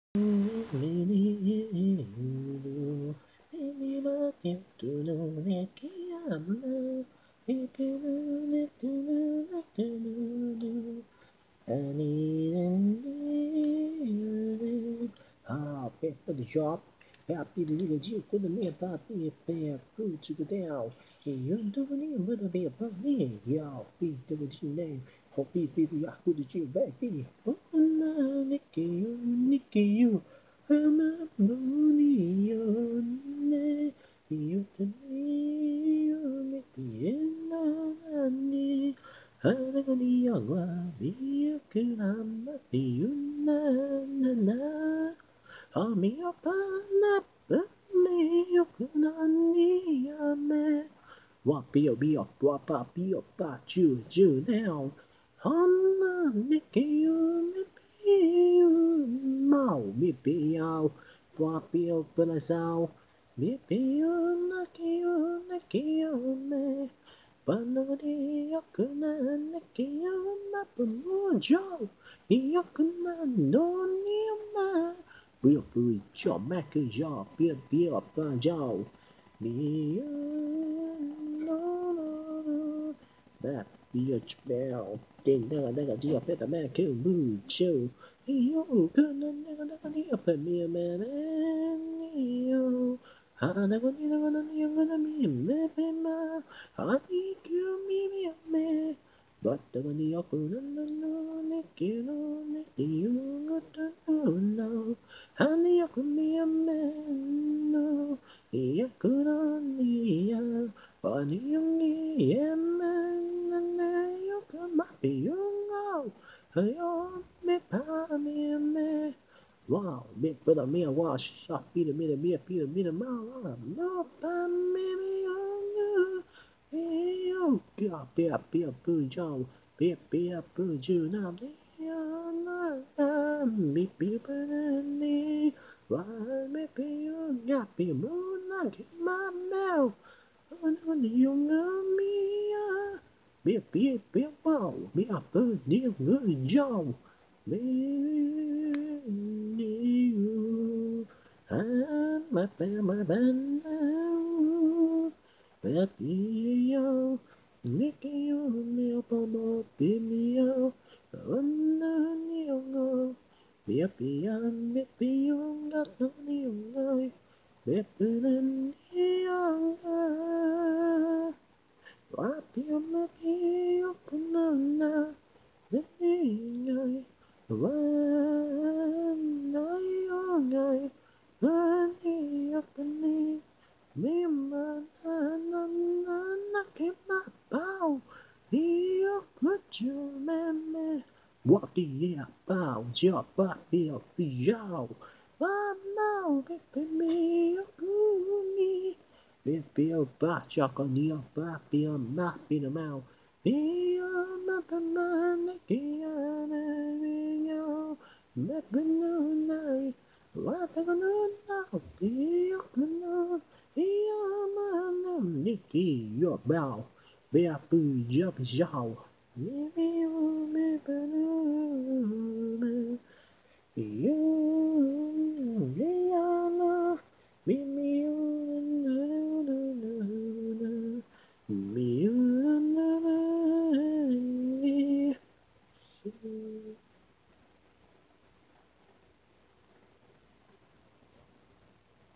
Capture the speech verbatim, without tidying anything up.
Happy the job, happy the little G, could the mere papi, bear, food to the down. You don't need with a beer, but me, yeah, be the name. Hopi, be the Yaku, the G, baby. Oh, no, Nicky, you, Nicky, you. I'm a moony, you, you can be, you make me in a knee. Haragani, be a good, I'm not the you, na, na, na. Hamiopana, Meokunaniame. Wapio, bio, wapa, bio, pa, ju, ju, now. Hana, Nikio, Mipio, Mao, Mipio, Wapio, Pelasao, Mipio, Nakio, Nakio, me. Panodi, Yakuna, Nakio, Mapumo, Joe, Yakuna, no, Nima. Bia bui cho mẹ cứ do bia bia ba do bia no no that bia bell tên đó là chỉ là phải mẹ cứ bui chiều yêu cứ nên nên nên đi ở bên mẹ mẹ yêu hà nó có đi nó có đi nó có đi mẹ mẹ mà hà đi cứ mi mi mẹ but the one you could no ne kilo ne you got to know honey you could be a man no you could only a funny you a man and you could be you know hey oh me pa me me wow me but a me wash shop be the me the me be the me the ma no pa me me you yêu kia bia bia bự giàu bia bia bự dữ nam đi nam mi bia bên đi và mi bia nhà bia muốn ăn cái má mèo anh còn nhiều ngơ mi bia bia bia bao bia bự nhiều người giàu mi yêu anh mà bè mà bên Baby, yo, Nicky, yo, me, Bobo, baby, yo, under the baby, I'm baby, you got no new baby, and young, what you may be, you can know, baby, one night, one day, one me man na na na ke ma bao io kuchu me me what the yeah bao ja ba bi bi yao ba mau be be me ku mi be be ba cha ko ni ba bi ma bi na mau bi ma ba ma na ke na me yo me be no nai what I gonna know be you Nicky, your bow, bear boo, jump, jow. You